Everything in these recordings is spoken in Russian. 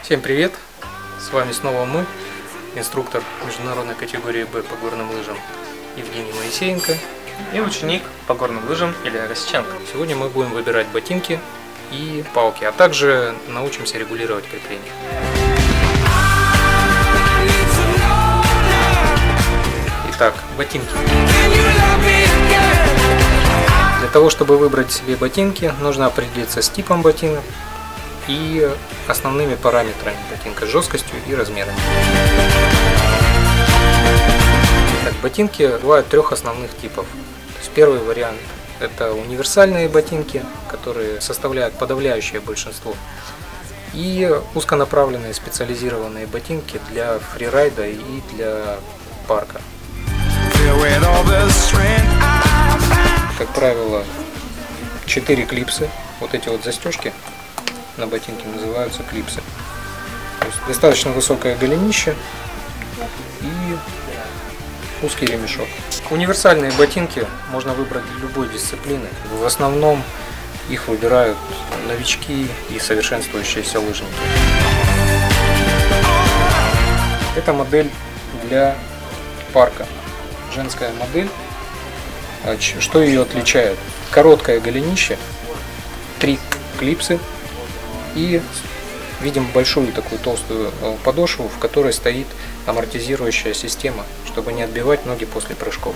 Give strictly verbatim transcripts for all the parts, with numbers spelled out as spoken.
Всем привет! С вами снова мы, инструктор международной категории Б по горным лыжам Евгений Моисеенко и ученик по горным лыжам Илья Росиченко. Сегодня мы будем выбирать ботинки и палки, а также научимся регулировать крепление. Итак, ботинки. Для того, чтобы выбрать себе ботинки, нужно определиться с типом ботинок и основными параметрами ботинка, жесткостью и размерами. Так, ботинки бывают трех основных типов. То есть первый вариант – это универсальные ботинки, которые составляют подавляющее большинство, и узконаправленные специализированные ботинки для фрирайда и для парка. Как правило, четыре клипсы, вот эти вот застежки на ботинке называются клипсы. То есть достаточно высокое голенище и узкий ремешок. Универсальные ботинки можно выбрать для любой дисциплины. В основном их выбирают новички и совершенствующиеся лыжники. Это модель для парка. Женская модель. Что ее отличает? Короткое голенище, три клипсы и видим большую такую толстую подошву, в которой стоит амортизирующая система, чтобы не отбивать ноги после прыжков.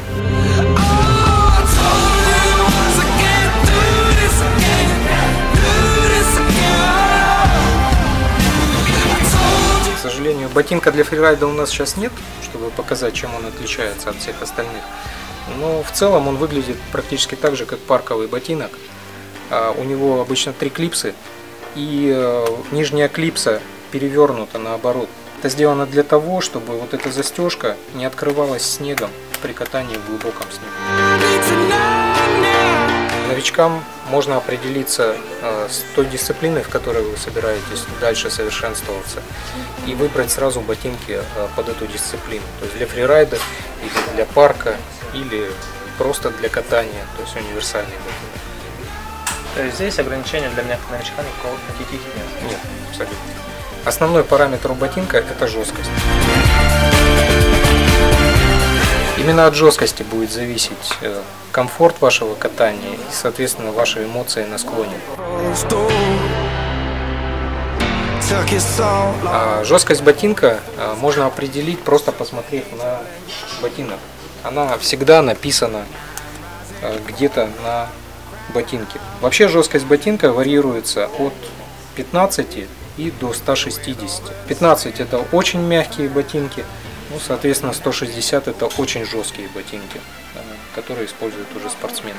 К сожалению, ботинка для фрирайда у нас сейчас нет, чтобы показать, чем он отличается от всех остальных. Но в целом он выглядит практически так же, как парковый ботинок. У него обычно три клипсы, и нижняя клипса перевернута наоборот. Это сделано для того, чтобы вот эта застежка не открывалась снегом при катании в глубоком снегу. Новичкам можно определиться с той дисциплиной, в которой вы собираетесь дальше совершенствоваться, и выбрать сразу ботинки под эту дисциплину. То есть для фрирайда, или для парка, или просто для катания, то есть универсальный ботинок. То есть здесь ограничения для меня как новичка никакого никаких нет? Нет, абсолютно. Основной параметр у ботинка – это жесткость. Именно от жесткости будет зависеть комфорт вашего катания и, соответственно, ваши эмоции на склоне. А жесткость ботинка можно определить, просто посмотрев на ботинок. Она всегда написана где-то на ботинке. Вообще жесткость ботинка варьируется от пятнадцати и до ста шестидесяти. пятнадцать это очень мягкие ботинки, ну, соответственно, сто шестьдесят это очень жесткие ботинки, которые используют уже спортсмены.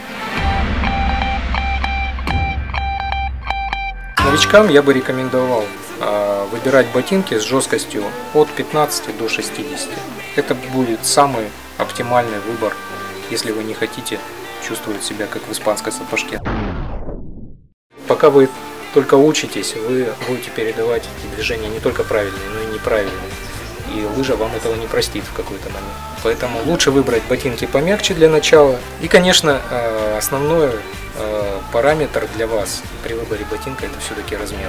Новичкам я бы рекомендовал выбирать ботинки с жесткостью от пятнадцати до шестидесяти. Это будет самый оптимальный выбор, если вы не хотите чувствовать себя как в испанской сапожке. Пока вы только учитесь, вы будете передавать движения не только правильные, но и неправильные. И лыжа вам этого не простит в какой-то момент. Поэтому лучше выбрать ботинки помягче для начала. И, конечно, основной параметр для вас при выборе ботинка — это все-таки размер.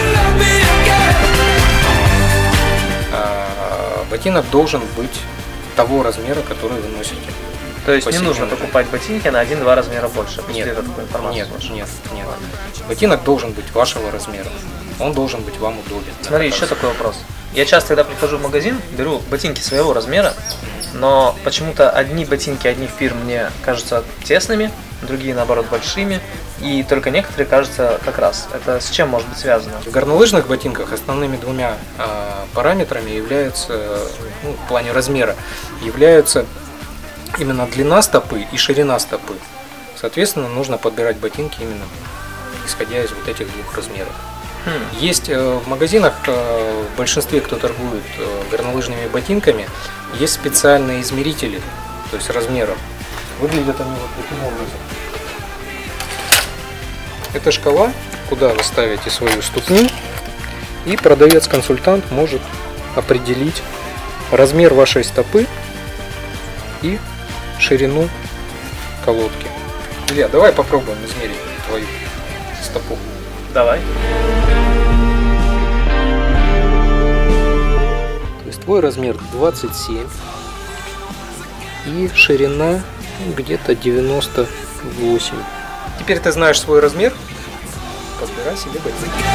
Ботинок должен быть того размера, который вы носите. То есть не нужно покупать ботинки на один-два размера больше? Нет, нет, нет, нет. Ботинок должен быть вашего размера. Он должен быть вам удобен. Смотри, еще такой вопрос. Я часто, когда прихожу в магазин, беру ботинки своего размера, но почему-то одни ботинки одних фирм мне кажутся тесными, другие, наоборот, большими, и только некоторые кажутся как раз. Это с чем может быть связано? В горнолыжных ботинках основными двумя э, параметрами являются, ну, в плане размера, являются именно длина стопы и ширина стопы. Соответственно, нужно подбирать ботинки именно исходя из вот этих двух размеров. Хм. Есть э, в магазинах, э, в большинстве, кто торгует э, горнолыжными ботинками, есть специальные измерители, то есть размеров. Выглядят они вот таким образом. Это шкала, куда вы ставите свою ступню, и продавец-консультант может определить размер вашей стопы и ширину колодки. Илья, давай попробуем измерить твою стопу. Давай. Твой размер двадцать семь и ширина где-то девяносто восемь. Теперь ты знаешь свой размер, подбирай себе ботинки.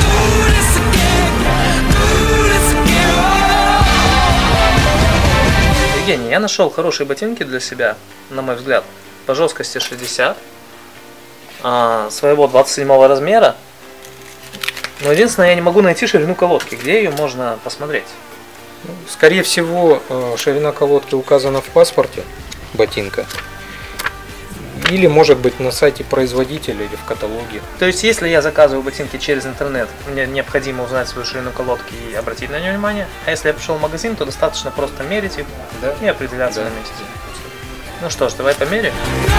Евгений, я нашел хорошие ботинки для себя, на мой взгляд, по жесткости шестьдесят, а, своего двадцать седьмого размера. Но единственное, я не могу найти ширину колодки. Где ее можно посмотреть? Скорее всего, ширина колодки указана в паспорте ботинка. Или, может быть, на сайте производителя или в каталоге. То есть, если я заказываю ботинки через интернет, мне необходимо узнать свою ширину колодки и обратить на нее внимание. А если я пришел в магазин, то достаточно просто мерить их, да, и определяться, да, на месте. Ну что ж, давай померяем.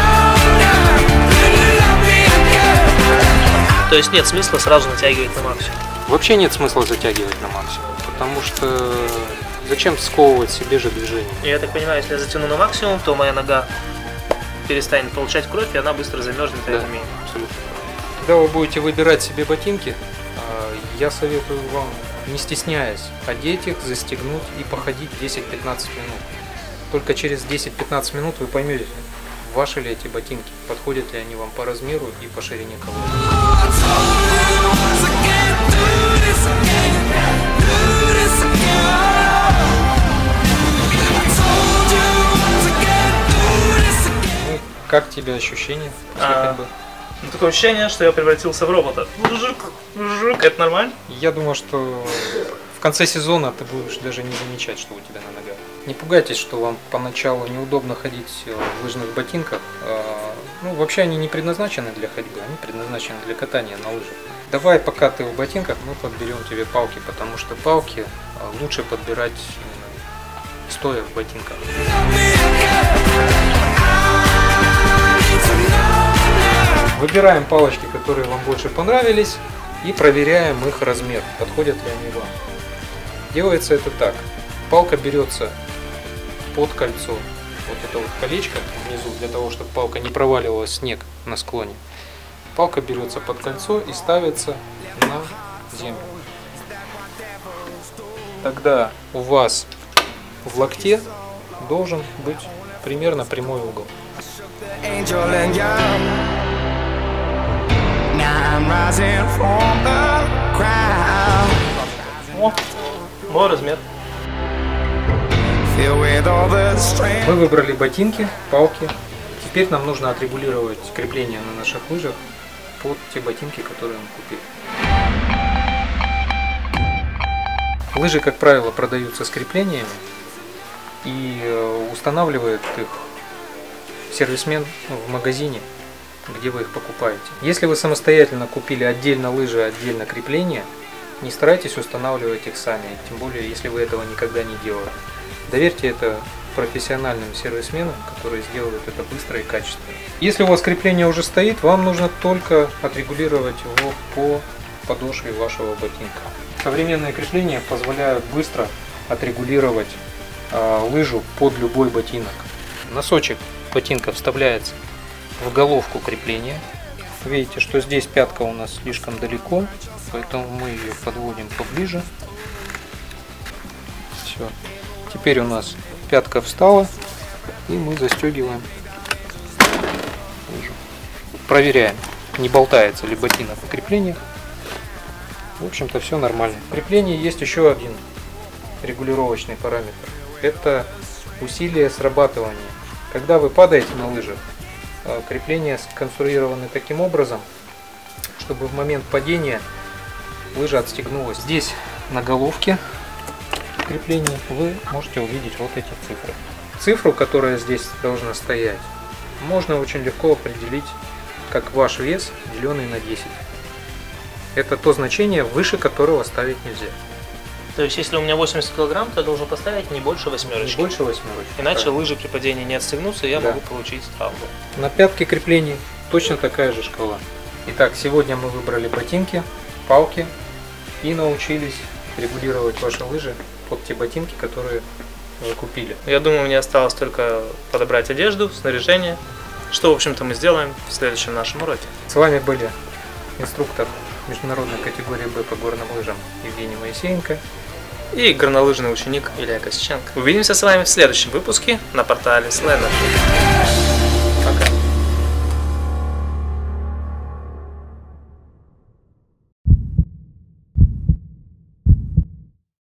То есть нет смысла сразу натягивать на максимум? Вообще нет смысла затягивать на максимум, потому что зачем сковывать себе же движение? Я так понимаю, если я затяну на максимум, то моя нога перестанет получать кровь, и она быстро замерзнет, да, и это менее. Абсолютно. Когда вы будете выбирать себе ботинки, я советую вам, не стесняясь, одеть их, застегнуть и походить десять-пятнадцать минут. Только через десять-пятнадцать минут вы поймете, ваши ли эти ботинки, подходят ли они вам по размеру и по ширине колодки. Ну, как тебе ощущения? А, ну, такое ощущение, что я превратился в робота. Жук, жук, это нормально? Я думаю, что в конце сезона ты будешь даже не замечать, что у тебя на ногах. Не пугайтесь, что вам поначалу неудобно ходить в лыжных ботинках. Ну, вообще они не предназначены для ходьбы, они предназначены для катания на лыжах. Давай, пока ты в ботинках, мы подберем тебе палки, потому что палки лучше подбирать стоя в ботинках. Выбираем палочки, которые вам больше понравились, и проверяем их размер, подходят ли они вам. Делается это так. Палка берется под кольцо, вот это вот колечко внизу, для того, чтобы палка не проваливалась в снег на склоне. Палка берется под кольцо и ставится на землю. Тогда у вас в локте должен быть примерно прямой угол. О, мой размер. Мы выбрали ботинки, палки. Теперь нам нужно отрегулировать крепление на наших лыжах под те ботинки, которые мы купили. Лыжи, как правило, продаются с креплениями, и устанавливает их сервисмен в магазине, где вы их покупаете. Если вы самостоятельно купили отдельно лыжи, отдельно крепления, не старайтесь устанавливать их сами, тем более, если вы этого никогда не делали. Доверьте это профессиональным сервисменам, которые сделают это быстро и качественно. Если у вас крепление уже стоит, вам нужно только отрегулировать его по подошве вашего ботинка. Современные крепления позволяют быстро отрегулировать э, лыжу под любой ботинок. Носочек ботинка вставляется в головку крепления. Видите, что здесь пятка у нас слишком далеко, поэтому мы ее подводим поближе. Все. Теперь у нас пятка встала, и мы застегиваем лыжу. Проверяем, не болтается ли ботинок в креплениях. В общем-то, все нормально. В креплении есть еще один регулировочный параметр. Это усилие срабатывания. Когда вы падаете на лыжах, крепления сконструированы таким образом, чтобы в момент падения лыжа отстегнулась. Здесь на головке крепления вы можете увидеть вот эти цифры. Цифру, которая здесь должна стоять, можно очень легко определить как ваш вес, деленный на десять. Это то значение, выше которого ставить нельзя. То есть, если у меня восемьдесят килограмм, то я должен поставить не больше восьмерочки. Не больше восьмерочки. Иначе правильно. Лыжи при падении не отстегнутся, и я да. могу получить травму. На пятке креплений точно такая же шкала. Итак, сегодня мы выбрали ботинки, палки и научились регулировать ваши лыжи под те ботинки, которые вы купили. Я думаю, мне осталось только подобрать одежду, снаряжение, что, в общем-то, мы сделаем в следующем нашем уроке. С вами были инструктор международной категории Б по горным лыжам Евгений Моисеенко и горнолыжный ученик Илья Костюченко. Увидимся с вами в следующем выпуске на портале Slender.